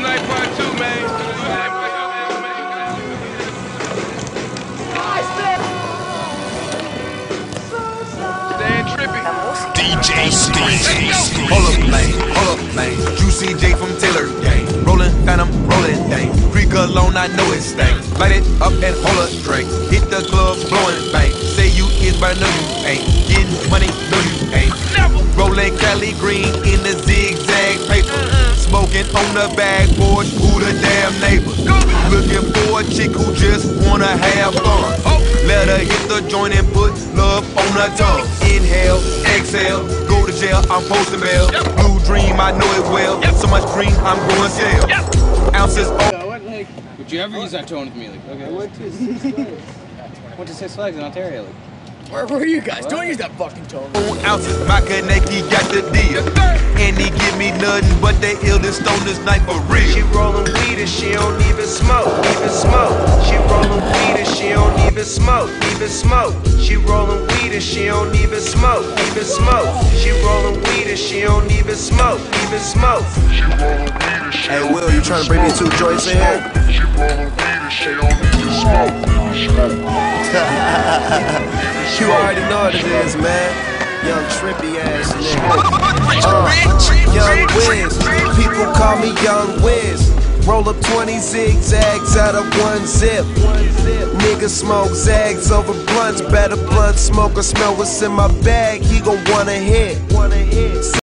tonight, part 2, man. Staying trippy. DJ Street. Hold up, man. Juicy J from Taylor Gang. Rolling, phantom, rolling thing. Creek alone, I know it's stank. Light it up and hold a drink. Hit the club, blowing bang. Say you is, but I know you ain't. Getting money, no you ain't. Rolling Cali green in the zigzag paper. Smoking on the back porch, who the damn neighbor? Looking for a chick who just wanna have fun. Let her hit the joint and put love on her tongue. Inhale, exhale, go to jail, I'm posting bail. Blue dream, I know it well. So much green, I'm going sell. Ounces Would you ever use that tone with me? Like, okay. Went to Six Flags in Ontario. Like, Where were you guys? Don't use that fucking tone. ounces, my Kaneki got the deal. And he give me nothing but the illest on this night for real. She rollin' weed and she don't even smoke, She rollin' weed and she don't even smoke, She rollin' weed and she don't even smoke, She rollin' weed and she don't even smoke, Hey Will, you trying to bring me 2 joints in here? She rollin' weed and she don't even smoke. You already know what it is, man. Young trippy ass nigga. Young Wiz. People call me Young Wiz. Roll up 20 zigzags out of 1 zip. Nigga smoke zags over blunts. Better blunt smoker smell what's in my bag. He gon' wanna hit.